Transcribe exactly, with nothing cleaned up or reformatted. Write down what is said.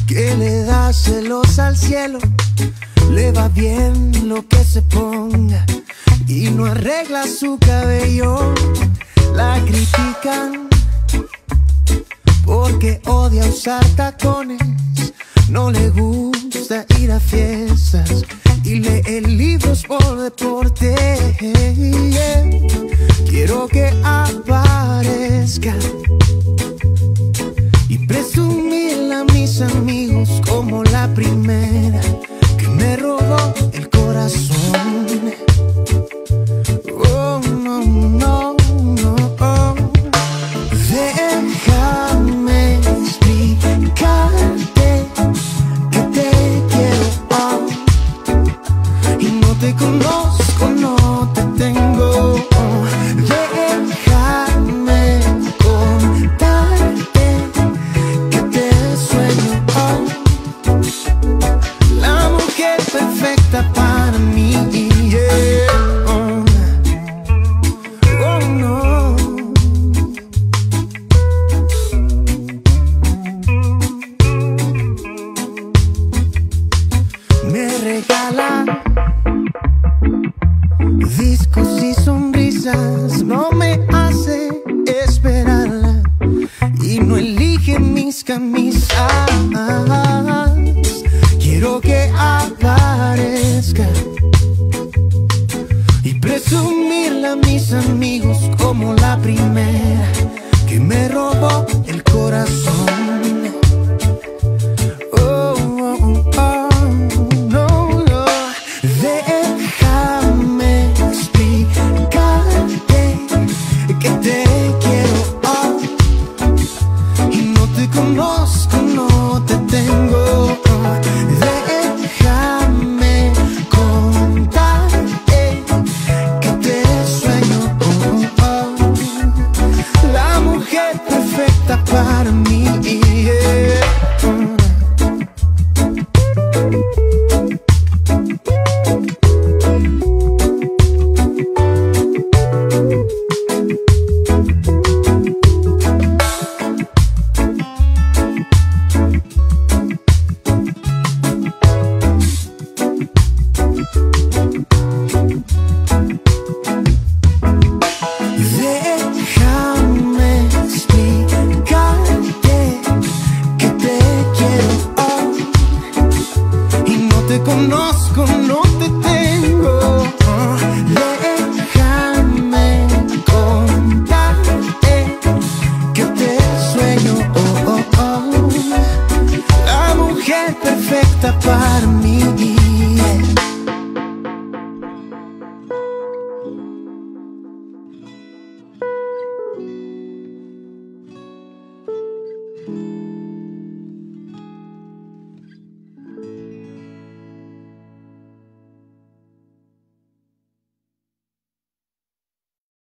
que le da celos al cielo, le va bien lo que se ponga y no arregla su cabello. La critican porque odia usar tacones, no le gusta ir a fiestas y lee libros por deporte. Quiero que aparezca y presumirle a mis amigos como la primera que me robó el corazón. Oh, no, no, no, oh. Déjame explicarte que te quiero, oh. Y no te conozco, no te tengo, oh. Déjame contarte que te sueño, oh. La mujer perfecta para mí, yeah. Oh, oh no. Me regala discos y sonrisas, no me hace esperarla y no elige mis camisas. Quiero que aparezca y presumirle a mis amigos como la primera que me robó el corazón. Oh, oh, oh, no, no. Déjame explicarte que te quiero, oh. Y no te conozco, no te tengo, oh. Déjame contarte que te sueño, oh, oh. La mujer perfecta para mí, yeah. Déjame explicarte que te quiero, oh. Y no te conozco, no